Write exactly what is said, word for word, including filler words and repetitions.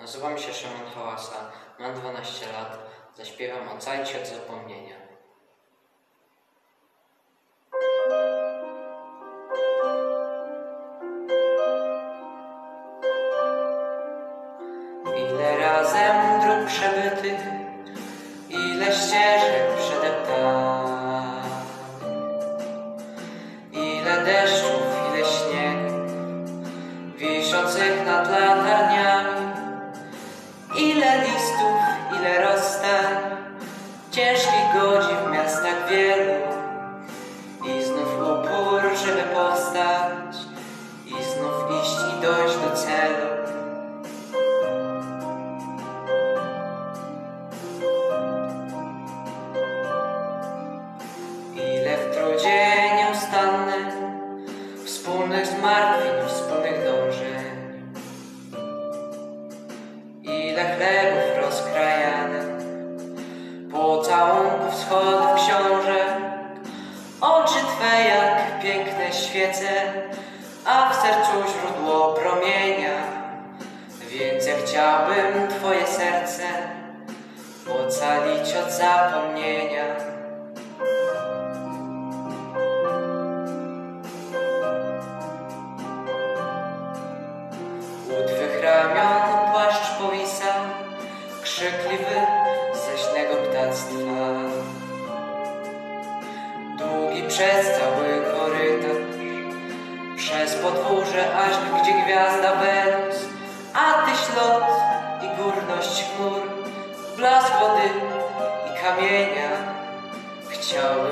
Nazywam się Szymon Hałasa, mam dwanaście lat, zaśpiewam Ocalić od zapomnienia. Ile razem dróg przebytych, ile ścieżek przedeptanych, ile deszczów, ile śniegu wiszących nad latarniami, ile listów, ile rozstań, ciężkich godzin w miastach wielu, i znów upór, żeby powstać, i znów iść i dojść do celu. Ile w trudzie nieustannym, wspólnych zmartwień, wspólnych dążeń, ile chlebów rozkrajanych, pocałunków schodów książek, oczy Twe jak piękne świece, a w sercu źródło promienia. Więc ja chciałbym Twoje serce ocalić od zapomnienia. U Twych ramion płaszcz powisa, krzykliwy ze śnego ptactwa. Długi przez cały korytarz, przez podwórze aż gdzie gwiazda Wenus, a Tyś lot i górność chmur, blask wody i kamienia. Chciałbym